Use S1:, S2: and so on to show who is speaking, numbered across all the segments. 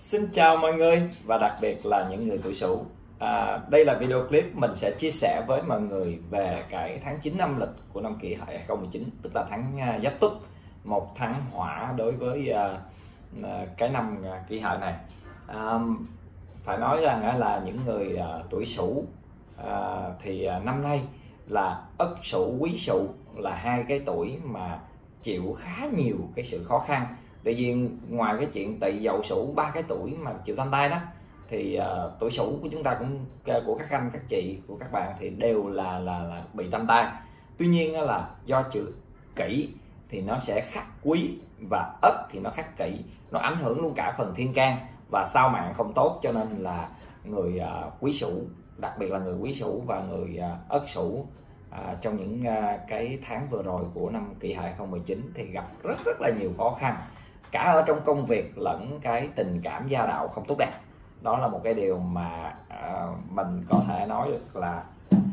S1: Xin chào mọi người và đặc biệt là những người tuổi Sửu. Đây là video clip mình sẽ chia sẻ với mọi người về cái tháng 9 âm lịch của năm Kỷ Hợi 2019, tức là tháng Giáp Tuất, một tháng hỏa đối với cái năm Kỷ Hợi này. Phải nói rằng là những người tuổi Sửu thì năm nay là Ất Sửu, Quý Sửu là hai cái tuổi mà chịu khá nhiều cái sự khó khăn. Tự nhiên ngoài cái chuyện Tỵ, Dậu, Sửu, ba cái tuổi mà chịu tam tai đó, thì tuổi Sửu của chúng ta cũng, của các anh các chị của các bạn thì đều là bị tam tai. Tuy nhiên là do chữ Kỷ thì nó sẽ khắc Quý và Ất thì nó khắc Kỷ, nó ảnh hưởng luôn cả phần thiên can và sao mạng không tốt, cho nên là người Quý Sửu, đặc biệt là người Quý Sửu và người Ất Sửu trong những cái tháng vừa rồi của năm Kỷ Hợi 2019 thì gặp rất là nhiều khó khăn, cả ở trong công việc lẫn cái tình cảm gia đạo không tốt đẹp. Đó là một cái điều mà mình có thể nói được là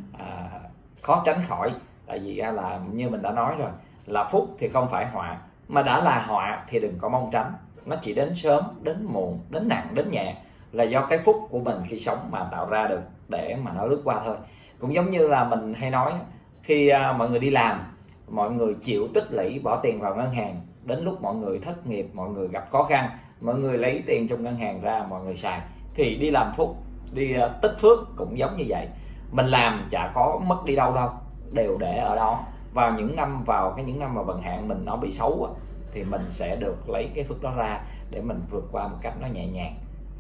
S1: khó tránh khỏi. Tại vì là như mình đã nói rồi, là phúc thì không phải họa, mà đã là họa thì đừng có mong tránh. Nó chỉ đến sớm, đến muộn, đến nặng, đến nhẹ là do cái phúc của mình khi sống mà tạo ra được, để mà nó lướt qua thôi. Cũng giống như là mình hay nói, khi mọi người đi làm, mọi người chịu tích lũy bỏ tiền vào ngân hàng, đến lúc mọi người thất nghiệp, mọi người gặp khó khăn, mọi người lấy tiền trong ngân hàng ra mọi người xài, thì đi làm phúc, đi tích phước cũng giống như vậy. Mình làm chả có mất đi đâu đâu, đều để ở đó. Vào những năm mà vận hạn mình nó bị xấu thì mình sẽ được lấy cái phước đó ra để mình vượt qua một cách nó nhẹ nhàng.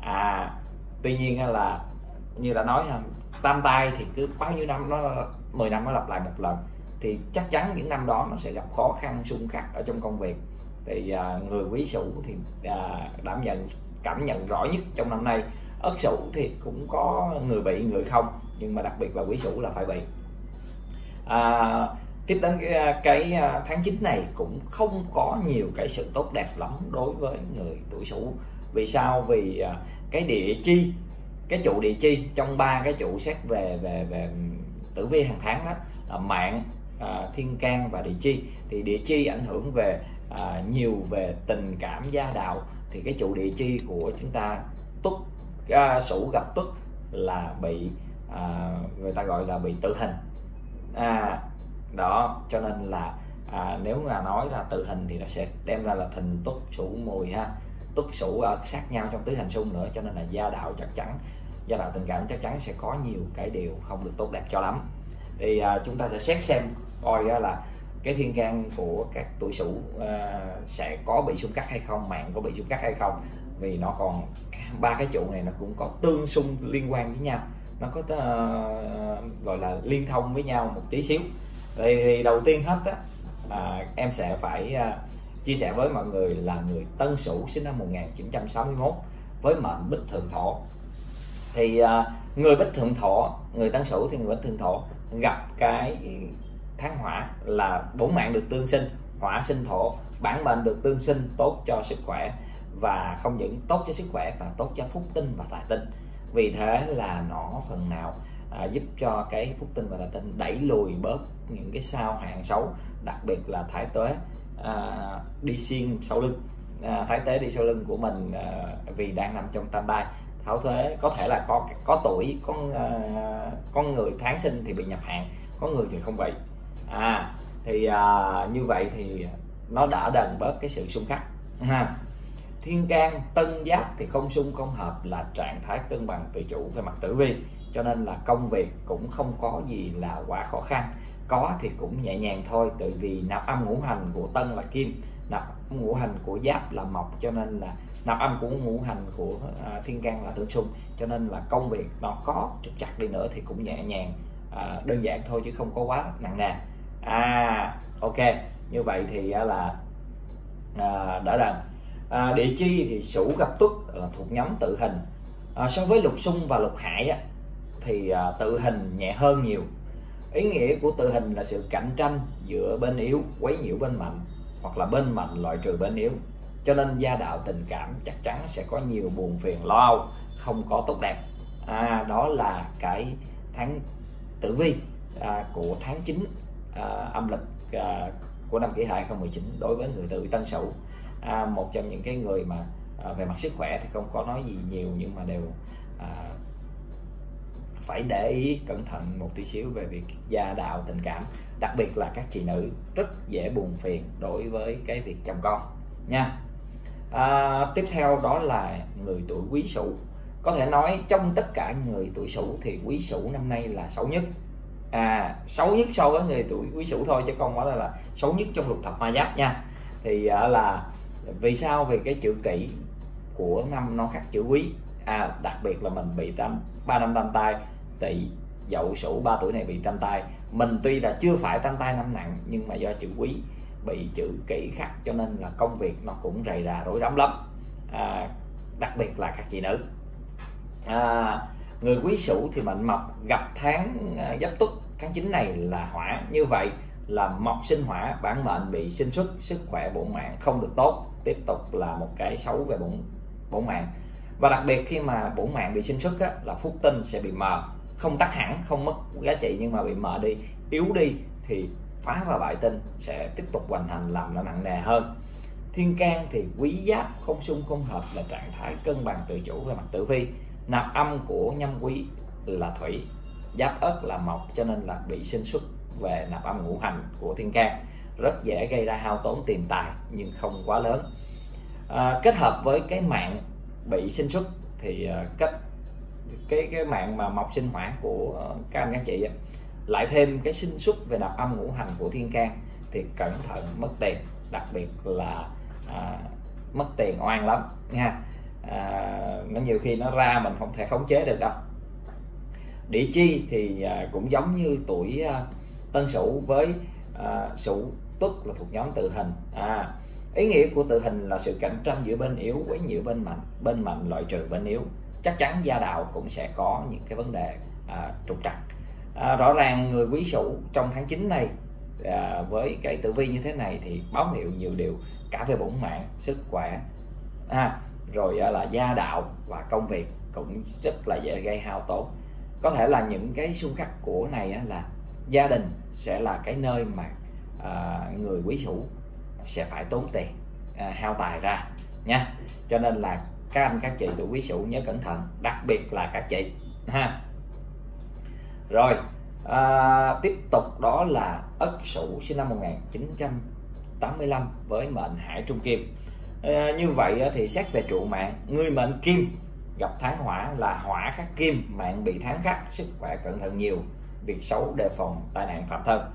S1: Tuy nhiên là như đã nói, tam tai thì cứ bao nhiêu năm, 10 năm nó lặp lại một lần, thì chắc chắn những năm đó nó sẽ gặp khó khăn xung khắc ở trong công việc. Thì người Quý Sửu thì cảm nhận rõ nhất trong năm nay. Ất Sửu thì cũng có người bị người không, nhưng mà đặc biệt là Quý Sửu là phải bị. Tiếp đến cái tháng 9 này cũng không có nhiều cái sự tốt đẹp lắm đối với người tuổi Sửu. Vì sao? Vì cái địa chi, cái trụ địa chi trong ba cái trụ xét về tử vi hàng tháng đó là mạng, thiên can và địa chi. Thì địa chi ảnh hưởng về nhiều về tình cảm gia đạo, thì cái trụ địa chi của chúng ta Tuất, Sửu gặp Tuất là bị người ta gọi là bị tử hình. Đó, cho nên là nếu mà nói là tử hình thì nó sẽ đem ra là Thìn, Tuất, Sửu, Mùi ha. Tuất, Sửu ở sát nhau trong tứ hành xung nữa, cho nên là gia đạo tình cảm chắc chắn sẽ có nhiều cái điều không được tốt đẹp cho lắm. Thì chúng ta sẽ xét xem coi là cái thiên can của các tuổi Sửu sẽ có bị xung khắc hay không, mạng có bị xung khắc hay không. Vì nó còn ba cái trụ này nó cũng có tương xung liên quan với nhau, nó có gọi là liên thông với nhau một tí xíu. Thì đầu tiên hết em sẽ phải chia sẻ với mọi người là người Tân Sửu sinh năm 1961 với mệnh Bích Thượng Thổ. Thì người Bích Thượng Thổ, người Tân Sửu thì người Bích Thượng Thổ gặp cái tháng hỏa là bổn mạng được tương sinh, hỏa sinh thổ, bản mệnh được tương sinh tốt cho sức khỏe, và không những tốt cho sức khỏe mà tốt cho phúc tinh và tài tinh. Vì thế là nó phần nào giúp cho cái phúc tinh và tài tinh đẩy lùi bớt những cái sao hạn xấu, đặc biệt là thái tuế đi xuyên sau lưng. Thái tuế đi sau lưng của mình vì đang nằm trong tam tai. Thái tuế có thể là có tuổi, có người tháng sinh thì bị nhập hạn, có người thì không bị. Thì như vậy thì nó đã đền bớt cái sự xung khắc ha. Thiên can Tân Giáp thì không xung không hợp là trạng thái cân bằng tự chủ về mặt tử vi, cho nên là công việc cũng không có gì là quá khó khăn, có thì cũng nhẹ nhàng thôi. Tại vì nạp âm ngũ hành của Tân là Kim, nạp ngũ hành của Giáp là Mộc, cho nên là nạp âm của ngũ hành của thiên can là tương xung, cho nên là công việc nó có trục trặc đi nữa thì cũng nhẹ nhàng, đơn giản thôi chứ không có quá nặng nề. Ok, như vậy thì là đã rằng địa chi thì Sửu gặp Tuất là thuộc nhóm tự hình. So với lục xung và lục hại thì tự hình nhẹ hơn nhiều. Ý nghĩa của tự hình là sự cạnh tranh giữa bên yếu quấy nhiễu bên mạnh, hoặc là bên mạnh loại trừ bên yếu, cho nên gia đạo tình cảm chắc chắn sẽ có nhiều buồn phiền lo âu, không có tốt đẹp. Đó là cái tháng tử vi của tháng 9 âm lịch của năm Kỷ Hợi 2019 đối với người tuổi Tân Sửu. Một trong những cái người mà về mặt sức khỏe thì không có nói gì nhiều, nhưng mà đều phải để ý cẩn thận một tí xíu về việc gia đạo tình cảm, đặc biệt là các chị nữ rất dễ buồn phiền đối với cái việc chồng con nha. Tiếp theo đó là người tuổi Quý Sửu. Có thể nói trong tất cả người tuổi Sửu thì Quý Sửu năm nay là xấu nhất, xấu nhất so với người tuổi Quý Sửu thôi, chứ không phải là xấu nhất trong lục thập ma giáp nha. Thì là vì sao? Vì cái chữ Kỷ của năm nó khác chữ Quý, đặc biệt là mình bị 3 năm tam tai, Tỵ, Dậu, Sửu 3 tuổi này bị tam tai. Mình tuy là chưa phải tam tai năm nặng, nhưng mà do chữ Quý bị chữ Kỷ khắc, cho nên là công việc nó cũng rầy rà rối rắm lắm, đặc biệt là các chị nữ. Người Quý Sửu thì mệnh Mộc, gặp tháng Giáp Tuất tháng 9 này là hỏa, như vậy là Mộc sinh hỏa, bản mệnh bị sinh xuất, sức khỏe bổn mạng không được tốt, tiếp tục là một cái xấu về bổn mạng. Và đặc biệt khi mà bổn mạng bị sinh xuất là phúc tinh sẽ bị mờ, không tắt hẳn, không mất giá trị, nhưng mà bị mờ đi, yếu đi, thì phá và bại tinh sẽ tiếp tục hoành hành làm nó nặng nề hơn. Thiên can thì Quý Giáp không xung không hợp là trạng thái cân bằng tự chủ về mặt tử vi. Nạp âm của nhâm Quý là Thủy, Giáp Ất là Mộc, cho nên là bị sinh xuất về nạp âm ngũ hành của thiên can, rất dễ gây ra hao tốn tiền tài nhưng không quá lớn. Kết hợp với cái mạng bị sinh xuất thì cái mạng mà Mộc sinh hỏa của các anh các chị lại thêm cái sinh xuất về nạp âm ngũ hành của thiên can thì cẩn thận mất tiền, đặc biệt là mất tiền oan lắm nha. Nó nhiều khi nó ra mình không thể khống chế được đâu. Địa chi thì cũng giống như tuổi Tân Sửu với Sửu Tuất là thuộc nhóm tự hình. Ý nghĩa của tự hình là sự cạnh tranh giữa bên yếu với nhiều bên mạnh loại trừ bên yếu. Chắc chắn gia đạo cũng sẽ có những cái vấn đề trục trặc. Rõ ràng người Quý Sửu trong tháng 9 này với cái tử vi như thế này thì báo hiệu nhiều điều cả về bổn mạng, sức khỏe, rồi là gia đạo và công việc cũng rất là dễ gây hao tốn. Có thể là những cái xung khắc của này là gia đình sẽ là cái nơi mà người Quý Sửu sẽ phải tốn tiền, hao tài ra nha. Cho nên là các anh các chị tuổi Quý Sửu nhớ cẩn thận, đặc biệt là các chị ha. Rồi tiếp tục đó là Ất Sửu sinh năm 1985 với mệnh Hải Trung Kim. Như vậy thì xét về trụ mạng, người mệnh Kim gặp tháng hỏa là hỏa khắc kim, mạng bị tháng khắc, sức khỏe cẩn thận nhiều, việc xấu đề phòng tai nạn phạm thân.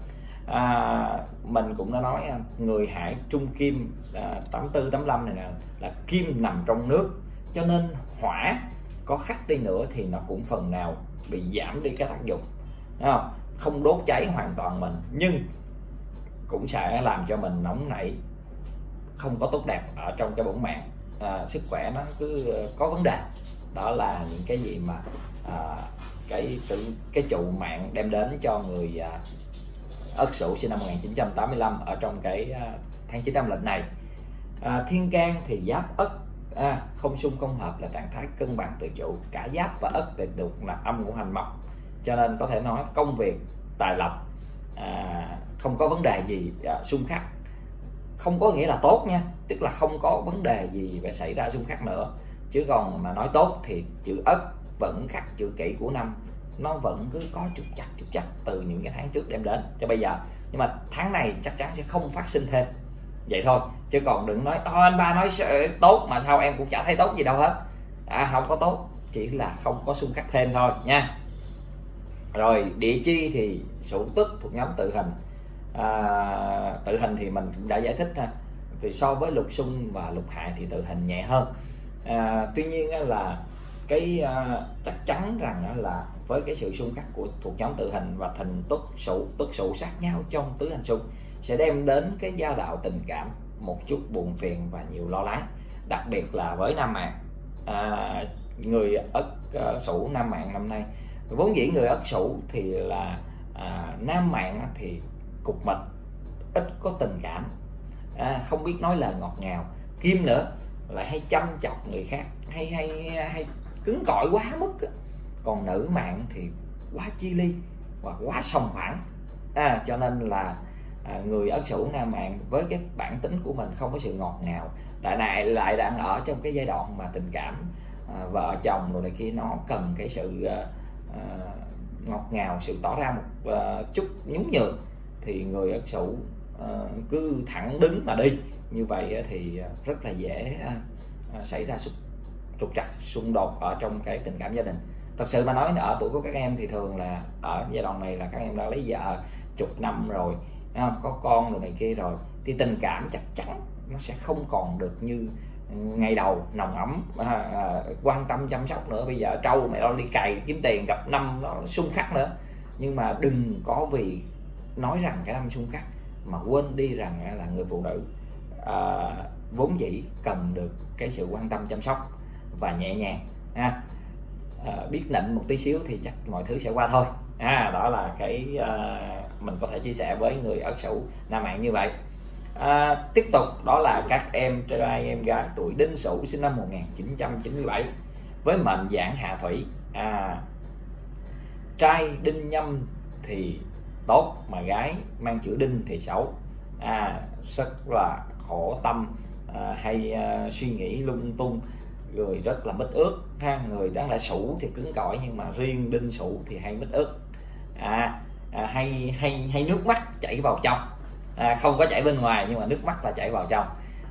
S1: Mình cũng đã nói người Hải Trung Kim 84 85 này nè là kim nằm trong nước, cho nên hỏa có khắc đi nữa thì nó cũng phần nào bị giảm đi cái tác dụng, không đốt cháy hoàn toàn mình, nhưng cũng sẽ làm cho mình nóng nảy, không có tốt đẹp ở trong cái bổn mạng, sức khỏe nó cứ có vấn đề. Đó là những cái gì mà cái trụ mạng đem đến cho người Ất Sửu sinh năm 1985 ở trong cái tháng 9 âm lịch này. Thiên can thì Giáp Ất không xung không hợp là trạng thái cân bằng tự chủ, cả Giáp và Ất đều được là âm ngũ hành Mộc, cho nên có thể nói công việc tài lộc không có vấn đề gì xung khắc. Không có nghĩa là tốt nha, tức là không có vấn đề gì phải xảy ra xung khắc nữa, chứ còn mà nói tốt thì chữ Ất vẫn khắc chữ Kỷ của năm, nó vẫn cứ có trục trặc từ những cái tháng trước đem đến cho bây giờ. Nhưng mà tháng này chắc chắn sẽ không phát sinh thêm vậy thôi, chứ còn đừng nói anh ba nói tốt mà sao em cũng chả thấy tốt gì đâu hết. Không có tốt, chỉ là không có xung khắc thêm thôi nha. Rồi địa chi thì Sửu Tuất thuộc nhóm tự hình. Tự hình thì mình cũng đã giải thích ha, thì so với lục xung và lục hại thì tự hình nhẹ hơn. Tuy nhiên là cái chắc chắn rằng là với cái sự xung khắc của thuộc nhóm tự hình và thìn Tuất Sửu sát nhau trong tứ hành xung sẽ đem đến cái gia đạo tình cảm một chút buồn phiền và nhiều lo lắng, đặc biệt là với nam mạng. Người Ất Sửu nam mạng năm nay vốn dĩ người Ất Sửu thì là nam mạng thì cục mịch, ít có tình cảm, không biết nói lời ngọt ngào. Kim nữa lại hay chăm chọc người khác, hay cứng cỏi quá mức. Còn nữ mạng thì quá chi ly và quá sòng phẳng, cho nên là người Ất Sửu nam mạng với cái bản tính của mình không có sự ngọt ngào, lại đang ở trong cái giai đoạn mà tình cảm vợ chồng rồi này kia, nó cần cái sự ngọt ngào, sự tỏ ra một chút nhún nhường, thì người Ất Sửu cứ thẳng đứng mà đi như vậy thì rất là dễ xảy ra trục trặc, xung đột ở trong cái tình cảm gia đình. Thật sự mà nói, ở tuổi của các em thì thường là ở giai đoạn này là các em đã lấy vợ chục năm rồi, có con rồi này kia rồi, thì tình cảm chắc chắn nó sẽ không còn được như ngày đầu nồng ấm, quan tâm chăm sóc nữa. Bây giờ trâu mẹ lo đi cày kiếm tiền, gặp năm nó xung khắc nữa. Nhưng mà đừng có vì nói rằng cái năm xung khắc mà quên đi rằng là người phụ nữ vốn dĩ cần được cái sự quan tâm chăm sóc và nhẹ nhàng, biết nịnh một tí xíu thì chắc mọi thứ sẽ qua thôi. Đó là cái mình có thể chia sẻ với người Ất Sửu nam mạng như vậy. Tiếp tục đó là các em trai em gái tuổi Đinh Sửu sinh năm 1997 với mệnh dạng hạ thủy. Trai đinh nhâm thì tốt, mà gái mang chữ đinh thì xấu. Rất là khổ tâm, hay suy nghĩ lung tung, người rất là mít ướt người đáng lẽ Sửu thì cứng cỏi, nhưng mà riêng đinh Sửu thì hay mít ướt, hay nước mắt chảy vào trong, không có chảy bên ngoài nhưng mà nước mắt là chảy vào trong.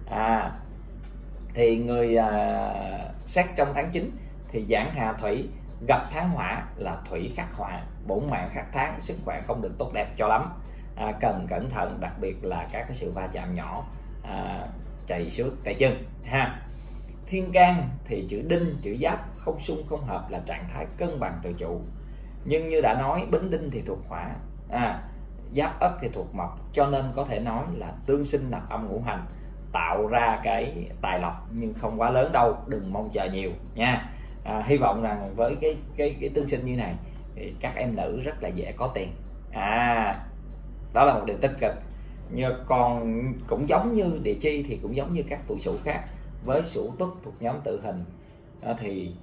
S1: Thì người xét trong tháng 9 thì giảng hạ thủy gặp tháng hỏa là thủy khắc hỏa, bổn mạng khắc tháng, sức khỏe không được tốt đẹp cho lắm, cần cẩn thận, đặc biệt là các cái sự va chạm nhỏ, chạy xước tay chân Thiên can thì chữ đinh chữ giáp không xung không hợp, là trạng thái cân bằng tự chủ, nhưng như đã nói bính đinh thì thuộc hỏa, giáp ất thì thuộc mộc, cho nên có thể nói là tương sinh nạp âm ngũ hành, tạo ra cái tài lộc nhưng không quá lớn đâu, đừng mong chờ nhiều nha. Hy vọng rằng với cái tương sinh như này thì các em nữ rất là dễ có tiền. Đó là một điều tích cực. Còn cũng giống như địa chi thì cũng giống như các tuổi Sửu khác, với Sửu Tuất thuộc nhóm tự hình thì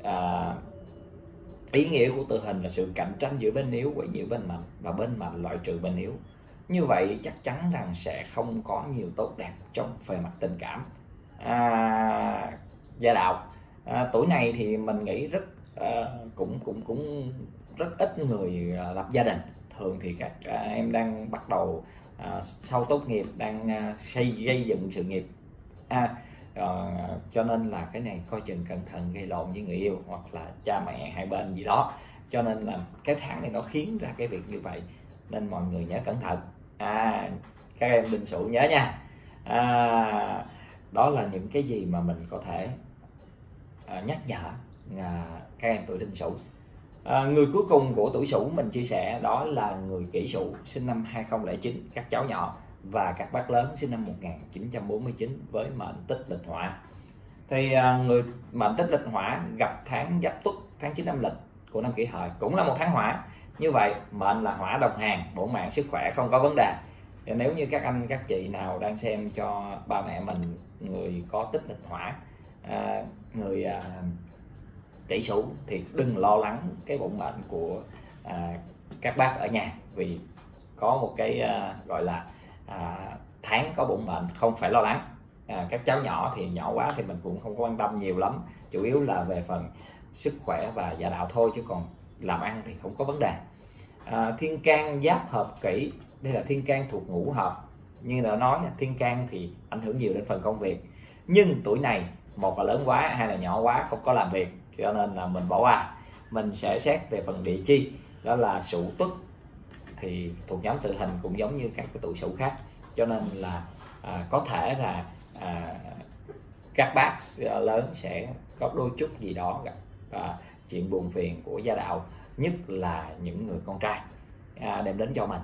S1: ý nghĩa của tự hình là sự cạnh tranh giữa bên yếu quấy nhiễu bên mạnh, và bên mạnh loại trừ bên yếu. Như vậy chắc chắn rằng sẽ không có nhiều tốt đẹp trong về mặt tình cảm. Gia đạo tuổi này thì mình nghĩ cũng rất ít người lập gia đình. Thường thì các em đang bắt đầu sau tốt nghiệp, đang gây dựng sự nghiệp, cho nên là cái này coi chừng cẩn thận gây lộn với người yêu hoặc là cha mẹ hai bên gì đó. Cho nên là cái tháng này nó khiến ra cái việc như vậy, nên mọi người nhớ cẩn thận. Các em Đinh Sửu nhớ nha. Đó là những cái gì mà mình có thể nhắc nhở các em tuổi Đinh Sửu. Người cuối cùng của tuổi Sửu mình chia sẻ đó là người Kỷ Sửu sinh năm 2009, các cháu nhỏ và các bác lớn sinh năm 1949 với mệnh Tích Lịch Hỏa. Thì người mệnh Tích Lịch Hỏa gặp tháng Giáp Tuất, tháng 9 âm lịch của năm Kỷ Hợi, cũng là một tháng hỏa. Như vậy mệnh là hỏa đồng hàng, bổn mạng sức khỏe không có vấn đề. Thì nếu như các anh các chị nào đang xem cho ba mẹ mình người có Tích Lịch Hỏa, người Kỷ Sửu, thì đừng lo lắng cái bổn mệnh của các bác ở nhà, vì có một cái gọi là tháng có bổn mệnh không phải lo lắng. Các cháu nhỏ thì nhỏ quá thì mình cũng không quan tâm nhiều lắm, chủ yếu là về phần sức khỏe và gia đạo thôi, chứ còn làm ăn thì không có vấn đề. Thiên can giáp hợp Kỷ, đây là thiên can thuộc ngũ hợp. Như đã nói, thiên can thì ảnh hưởng nhiều đến phần công việc, nhưng tuổi này một là lớn quá, hai là nhỏ quá không có làm việc, cho nên là mình bỏ qua. Mình sẽ xét về phần địa chi, đó là Sửu Tuất thì thuộc nhóm tự hình, cũng giống như các cái tuổi Sửu khác, cho nên là có thể là các bác lớn sẽ có đôi chút gì đó gặp chuyện buồn phiền của gia đạo, nhất là những người con trai đem đến cho mình.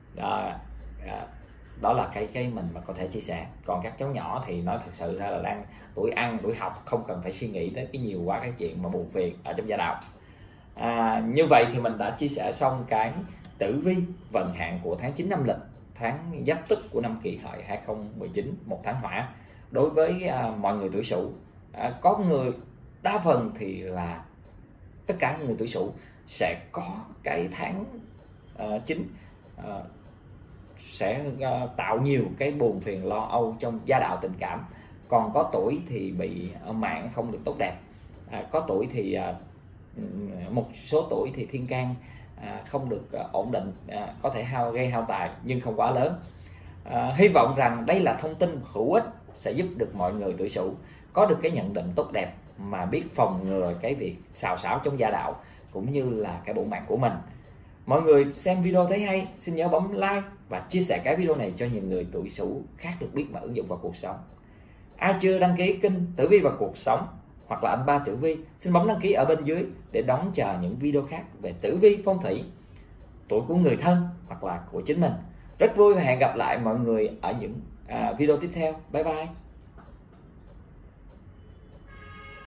S1: Đó là cái mình mà có thể chia sẻ. Còn các cháu nhỏ thì nói thật sự ra là đang tuổi ăn tuổi học, không cần phải suy nghĩ tới cái nhiều quá cái chuyện mà buồn phiền ở trong gia đạo. Như vậy thì mình đã chia sẻ xong cái tử vi vận hạn của tháng 9 âm lịch, tháng Giáp Tuất của năm Kỷ Hợi 2019, một tháng hỏa đối với mọi người tuổi Sửu. Có người, đa phần thì là tất cả người tuổi Sửu sẽ có cái tháng 9 sẽ tạo nhiều cái buồn phiền lo âu trong gia đạo tình cảm. Còn có tuổi thì bị mạng không được tốt đẹp, có tuổi thì một số tuổi thì thiên can không được ổn định, có thể gây hao tài nhưng không quá lớn. Hy vọng rằng đây là thông tin hữu ích sẽ giúp được mọi người tuổi Sửu có được cái nhận định tốt đẹp, mà biết phòng ngừa cái việc xào xáo trong gia đạo cũng như là cái bổn mạng của mình. Mọi người xem video thấy hay, xin nhớ bấm like và chia sẻ cái video này cho nhiều người tuổi Sửu khác được biết và ứng dụng vào cuộc sống. Ai chưa đăng ký kênh Tử Vi và Cuộc Sống hoặc là anh Ba Tử Vi, xin bấm đăng ký ở bên dưới để đón chờ những video khác về tử vi phong thủy, tuổi của người thân hoặc là của chính mình. Rất vui và hẹn gặp lại mọi người ở những video tiếp theo. Bye bye.